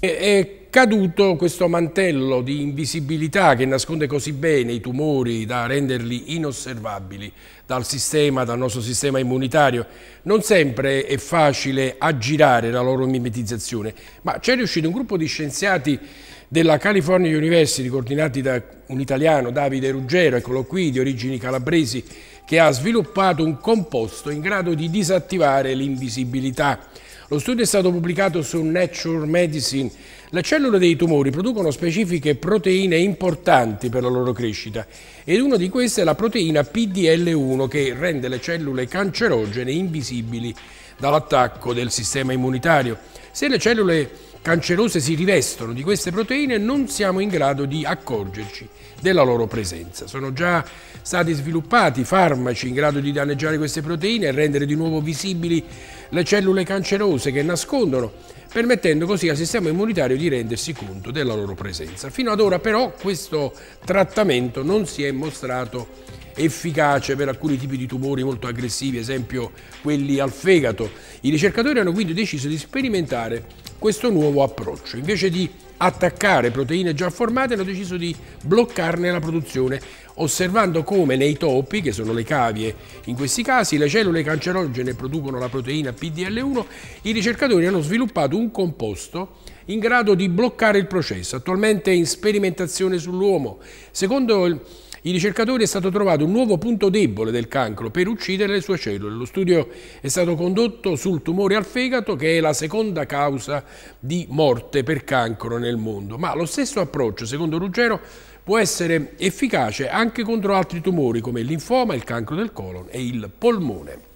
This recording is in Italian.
È caduto questo mantello di invisibilità che nasconde così bene i tumori da renderli inosservabili dal nostro sistema immunitario. Non sempre è facile aggirare la loro mimetizzazione, ma c'è riuscito un gruppo di scienziati della California University, coordinati da un italiano, Davide Ruggero, eccolo qui, di origini calabresi, che ha sviluppato un composto in grado di disattivare l'invisibilità. Lo studio è stato pubblicato su Nature Medicine. Le cellule dei tumori producono specifiche proteine importanti per la loro crescita ed una di queste è la proteina PDL1 che rende le cellule cancerogene invisibili dall'attacco del sistema immunitario. Se le cellule cancerose si rivestono di queste proteine non siamo in grado di accorgerci della loro presenza. Sono già stati sviluppati farmaci in grado di danneggiare queste proteine e rendere di nuovo visibili le cellule cancerose che nascondono, permettendo così al sistema immunitario di rendersi conto della loro presenza. Fino ad ora però questo trattamento non si è mostrato efficace per alcuni tipi di tumori molto aggressivi, ad esempio quelli al fegato. I ricercatori hanno quindi deciso di sperimentare questo nuovo approccio. Invece di attaccare proteine già formate, hanno deciso di bloccarne la produzione, osservando come nei topi, che sono le cavie in questi casi, le cellule cancerogene producono la proteina PDL1. I ricercatori hanno sviluppato un composto in grado di bloccare il processo, attualmente in sperimentazione sull'uomo. Secondo i ricercatori è stato trovato un nuovo punto debole del cancro per uccidere le sue cellule. Lo studio è stato condotto sul tumore al fegato, che è la seconda causa di morte per cancro nel mondo. Ma lo stesso approccio, secondo Ruggero, può essere efficace anche contro altri tumori come il linfoma, il cancro del colon e il polmone.